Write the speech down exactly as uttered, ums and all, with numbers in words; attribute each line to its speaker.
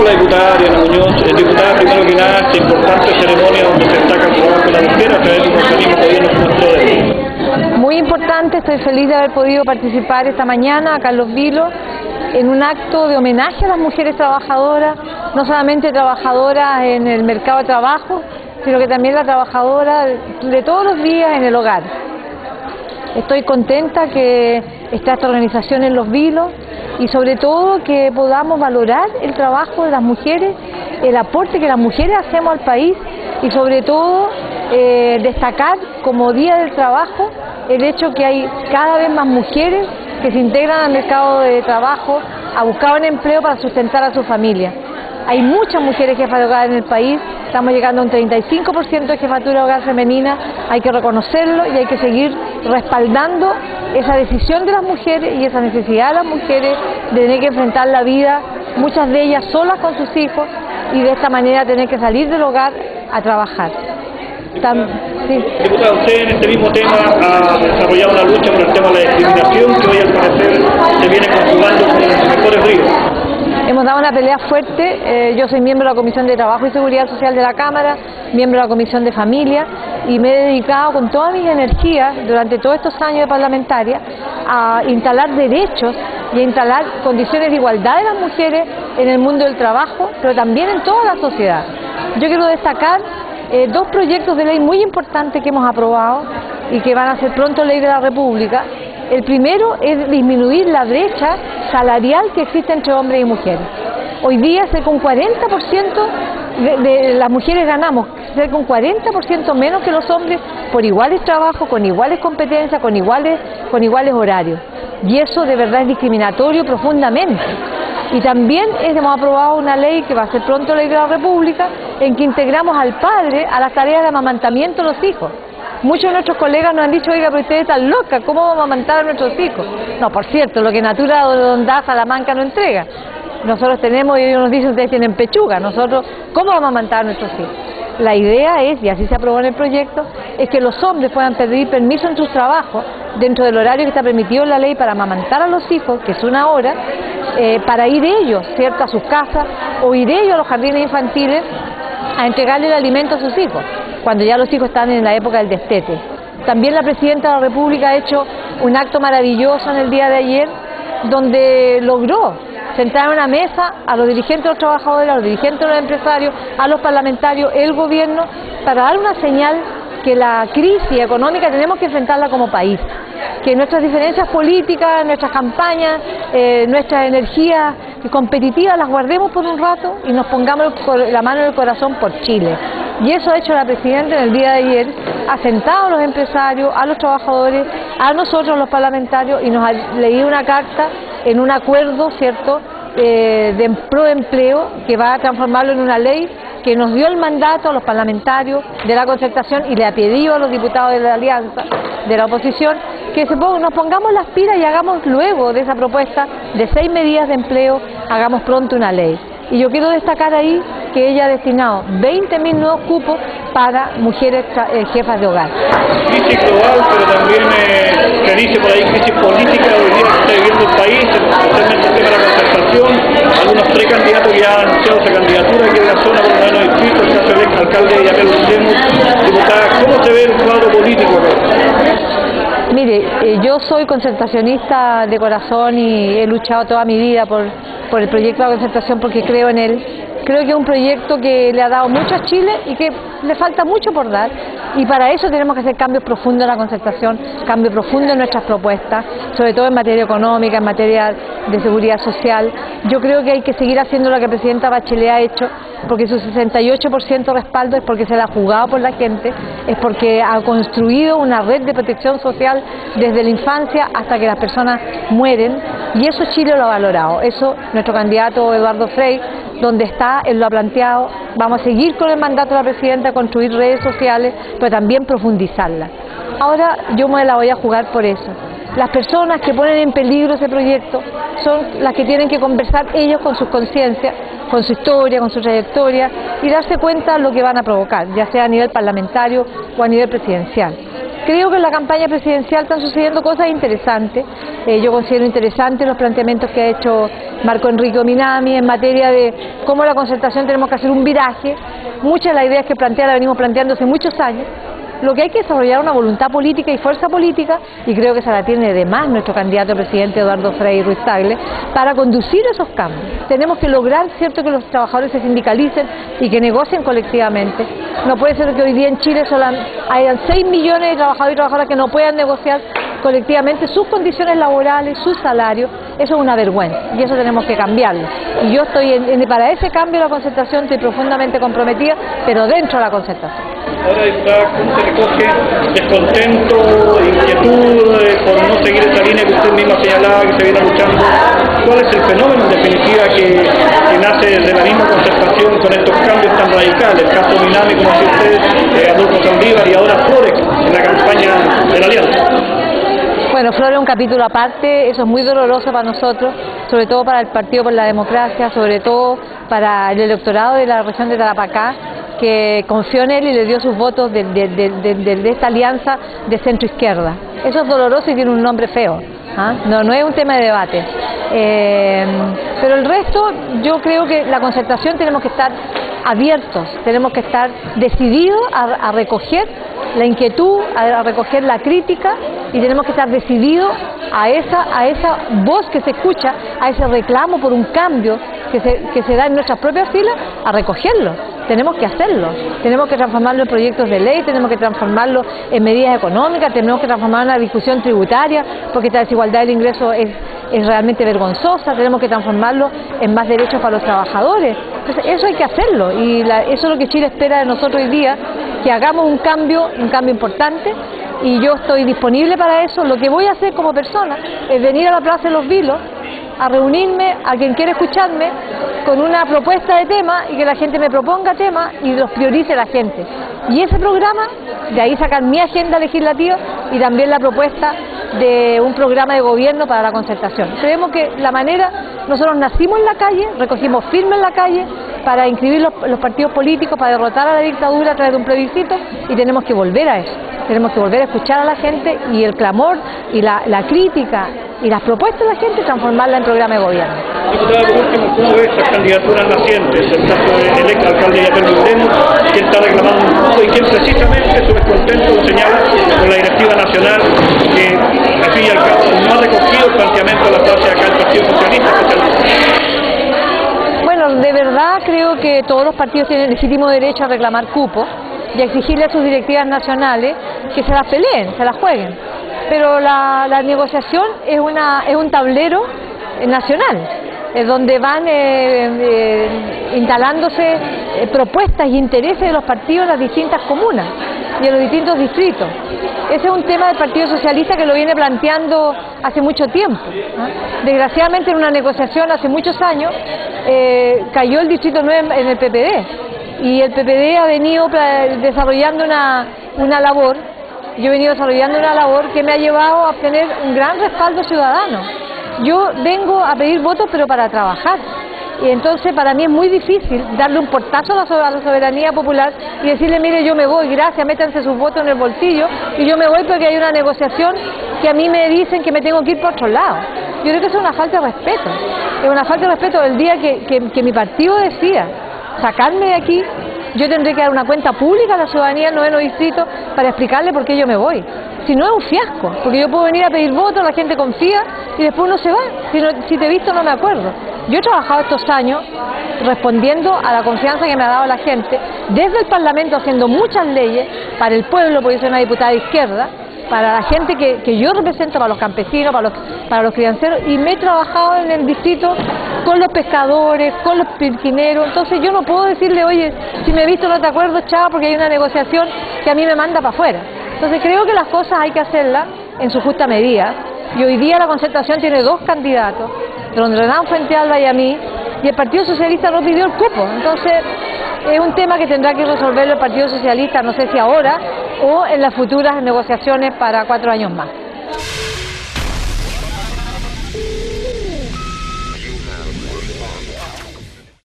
Speaker 1: la diputada Adriana Muñoz. Eh, diputada, primero que nada, esta importante ceremonia donde se destaca el trabajo de la mujer a través de un organismo de gobierno como nuestro de...
Speaker 2: Muy importante, estoy feliz de haber podido participar esta mañana acá en Los Vilos en un acto de homenaje a las mujeres trabajadoras, no solamente trabajadoras en el mercado de trabajo, sino que también la trabajadora de todos los días en el hogar. Estoy contenta que está esta organización en Los Vilos y sobre todo que podamos valorar el trabajo de las mujeres, el aporte que las mujeres hacemos al país y sobre todo eh, destacar como Día del Trabajo el hecho que hay cada vez más mujeres que se integran al mercado de trabajo a buscar un empleo para sustentar a su familia. Hay muchas mujeres jefas de hogar en el país, estamos llegando a un treinta y cinco por ciento de jefatura de hogar femenina, hay que reconocerlo y hay que seguir respaldando esa decisión de las mujeres y esa necesidad de las mujeres de tener que enfrentar la vida, muchas de ellas solas con sus hijos y de esta manera tener que salir del hogar a trabajar. Tam, sí.
Speaker 1: Diputada, usted en este mismo tema ha desarrollado una lucha por el tema de la discriminación que hoy al parecer se viene conjugando con los mejores ríos.
Speaker 2: Hemos dado una pelea fuerte, eh, yo soy miembro de la Comisión de Trabajo y Seguridad Social de la Cámara, miembro de la Comisión de Familia y me he dedicado con todas mis energías durante todos estos años de parlamentaria a instalar derechos y a instalar condiciones de igualdad de las mujeres en el mundo del trabajo, pero también en toda la sociedad. Yo quiero destacar eh, dos proyectos de ley muy importantes que hemos aprobado y que van a ser pronto ley de la República. El primero es disminuir la brecha salarial que existe entre hombres y mujeres. Hoy día cerca un cuarenta por ciento de, de las mujeres ganamos, cerca un cuarenta por ciento menos que los hombres por iguales trabajos, con iguales competencias, con iguales, con iguales horarios. Y eso de verdad es discriminatorio profundamente. Y también hemos aprobado una ley que va a ser pronto ley de la República en que integramos al padre a las tareas de amamantamiento de los hijos. Muchos de nuestros colegas nos han dicho, oiga, pero ustedes están locas, ¿cómo vamos a amamantar a nuestros hijos? No, por cierto, lo que Natura da Salamanca no entrega. Nosotros tenemos, y ellos nos dicen, ustedes tienen pechuga, nosotros, ¿cómo vamos a amamantar a nuestros hijos? La idea es, y así se aprobó en el proyecto, es que los hombres puedan pedir permiso en sus trabajos, dentro del horario que está permitido en la ley para amamantar a los hijos, que es una hora, eh, para ir ellos, ¿cierto?, a sus casas, o ir ellos a los jardines infantiles a entregarle el alimento a sus hijos, cuando ya los hijos están en la época del destete. También la Presidenta de la República ha hecho un acto maravilloso en el día de ayer, donde logró sentar en una mesa a los dirigentes de los trabajadores, a los dirigentes de los empresarios, a los parlamentarios, el gobierno, para dar una señal que la crisis económica tenemos que enfrentarla como país, que nuestras diferencias políticas, nuestras campañas, eh, nuestras energías competitivas las guardemos por un rato y nos pongamos la mano en el corazón por Chile. Y eso ha hecho la Presidenta en el día de ayer, ha sentado a los empresarios, a los trabajadores, a nosotros los parlamentarios y nos ha leído una carta en un acuerdo, ¿cierto?, eh, de proempleo que va a transformarlo en una ley que nos dio el mandato a los parlamentarios de la concertación y le ha pedido a los diputados de la alianza, de la oposición, que se pongan, nos pongamos las pilas y hagamos luego de esa propuesta de seis medidas de empleo, hagamos pronto una ley. Y yo quiero destacar ahí que ella ha destinado veinte mil nuevos cupos para mujeres eh, jefas de hogar.
Speaker 1: Crisis global, pero también eh, se dice por ahí crisis política hoy día que está viviendo el país, especialmente el tema de la concertación. Algunos precandidatos ya han anunciado esa candidatura aquí en la zona, por lo menos inscrito, el caso del alcalde de Yamel Lucemos. Diputada, ¿cómo se ve el cuadro político acá?
Speaker 2: Mire, eh, yo soy concertacionista de corazón y he luchado toda mi vida por, por el proyecto de la concertación porque creo en él. Creo que es un proyecto que le ha dado mucho a Chile y que le falta mucho por dar. Y para eso tenemos que hacer cambios profundos en la concertación, cambios profundos en nuestras propuestas, sobre todo en materia económica, en materia de seguridad social. Yo creo que hay que seguir haciendo lo que la Presidenta Bachelet ha hecho, porque su sesenta y ocho por ciento de respaldo es porque se la ha jugado por la gente, es porque ha construido una red de protección social desde la infancia hasta que las personas mueren, y eso Chile lo ha valorado. Eso nuestro candidato Eduardo Frei, donde está, él lo ha planteado. Vamos a seguir con el mandato de la Presidenta, construir redes sociales, pero también profundizarlas. Ahora yo me la voy a jugar por eso. Las personas que ponen en peligro ese proyecto son las que tienen que conversar ellos con sus conciencias, con su historia, con su trayectoria y darse cuenta de lo que van a provocar, ya sea a nivel parlamentario o a nivel presidencial. Creo que en la campaña presidencial están sucediendo cosas interesantes. Eh, yo considero interesantes los planteamientos que ha hecho Marco Enrique Ominami en materia de cómo la concertación tenemos que hacer un viraje. Muchas de las ideas que plantea las venimos planteando hace muchos años. Lo que hay que desarrollar una voluntad política y fuerza política, y creo que se la tiene de más nuestro candidato a presidente Eduardo Frei Ruiz-Tagle, para conducir esos cambios. Tenemos que lograr, cierto, que los trabajadores se sindicalicen y que negocien colectivamente. No puede ser que hoy día en Chile solo hayan seis millones de trabajadores y trabajadoras que no puedan negociar colectivamente sus condiciones laborales, sus salarios. Eso es una vergüenza y eso tenemos que cambiarlo. Y yo estoy en, en, para ese cambio de la concertación estoy profundamente comprometida, pero dentro de la concertación.
Speaker 1: Ahora está, ¿cómo se recoge descontento, inquietud eh, por no seguir esa línea que usted misma señalaba que se viene luchando? ¿Cuál es el fenómeno en definitiva que, que nace de la misma concertación con estos cambios tan radicales? El caso Ominami, como decía usted, eh, Adolfo Saldívar y ahora Flores en la campaña de la Alianza.
Speaker 2: Bueno, Flores es un capítulo aparte, eso es muy doloroso para nosotros, sobre todo para el Partido por la Democracia, sobre todo para el electorado de la región de Tarapacá, que confió en él y le dio sus votos de, de, de, de, de esta alianza de centro-izquierda. Eso es doloroso y tiene un nombre feo, ¿ah? no, no es un tema de debate. Eh, pero el resto, yo creo que la concertación tenemos que estar abiertos, tenemos que estar decididos a, a recoger la inquietud, a, a recoger la crítica, y tenemos que estar decididos a esa, a esa voz que se escucha, a ese reclamo por un cambio que se, que se da en nuestras propias filas, a recogerlo. Tenemos que hacerlo, tenemos que transformarlo en proyectos de ley, tenemos que transformarlo en medidas económicas, tenemos que transformarlo en una discusión tributaria, porque esta desigualdad del ingreso es, es realmente vergonzosa, tenemos que transformarlo en más derechos para los trabajadores. Entonces, eso hay que hacerlo, y la, eso es lo que Chile espera de nosotros hoy día, que hagamos un cambio, un cambio importante, y yo estoy disponible para eso. Lo que voy a hacer como persona es venir a la Plaza de los Vilos, a reunirme a quien quiera escucharme con una propuesta de tema y que la gente me proponga temas y los priorice la gente. Y ese programa, de ahí sacar mi agenda legislativa y también la propuesta de un programa de gobierno para la concertación. Creemos que la manera, nosotros nacimos en la calle, recogimos firmes en la calle para inscribir los, los partidos políticos, para derrotar a la dictadura a través de un plebiscito, y tenemos que volver a eso. Tenemos que volver a escuchar a la gente y el clamor y la, la crítica y las propuestas de la gente, transformarla en programa de gobierno.
Speaker 1: Diputada, por último, ¿cómo ve estas candidaturas nacientes? El caso del ex alcalde de Yaper, quien está reclamando un poco y quien precisamente su descontento señala con la directiva nacional que, al fin y al cabo, no ha recogido el planteamiento de la clase acá del Partido Socialista especialmente.
Speaker 2: Bueno, de verdad creo que todos los partidos tienen legítimo derecho a reclamar cupo y a exigirle a sus directivas nacionales que se las peleen, se las jueguen. Pero la, la negociación es, una, es un tablero nacional, es donde van eh, eh, instalándose eh, propuestas y intereses de los partidos en las distintas comunas y en los distintos distritos. Ese es un tema del Partido Socialista que lo viene planteando hace mucho tiempo, ¿no? Desgraciadamente en una negociación hace muchos años eh, cayó el Distrito nueve en el P P D, y el P P D ha venido desarrollando una, una labor, yo he venido desarrollando una labor que me ha llevado a obtener un gran respaldo ciudadano. Yo vengo a pedir votos pero para trabajar, y entonces para mí es muy difícil darle un portazo a la soberanía popular y decirle, mire, yo me voy, gracias, métanse sus votos en el bolsillo, y yo me voy porque hay una negociación que a mí me dicen que me tengo que ir por otro lado. Yo creo que eso es una falta de respeto, es una falta de respeto. El día que, que, que mi partido decida sacarme de aquí, yo tendré que dar una cuenta pública a la ciudadanía del noveno distrito para explicarle por qué yo me voy. Si no, es un fiasco, porque yo puedo venir a pedir votos, la gente confía y después uno se va. Si, no, si te he visto no me acuerdo. Yo he trabajado estos años respondiendo a la confianza que me ha dado la gente, desde el Parlamento haciendo muchas leyes para el pueblo, porque yo soy una diputada de izquierda, para la gente que, que yo represento, para los campesinos, para los, para los crianceros, y me he trabajado en el distrito con los pescadores, con los pirquineros. Entonces yo no puedo decirle, oye, si me he visto no te acuerdo, chao, porque hay una negociación que a mí me manda para afuera. Entonces creo que las cosas hay que hacerlas en su justa medida, y hoy día la concertación tiene dos candidatos, don Renan Fuentealba y a mí, y el Partido Socialista no pidió el cupo. Entonces es un tema que tendrá que resolver el Partido Socialista, no sé si ahora o en las futuras negociaciones para cuatro años más.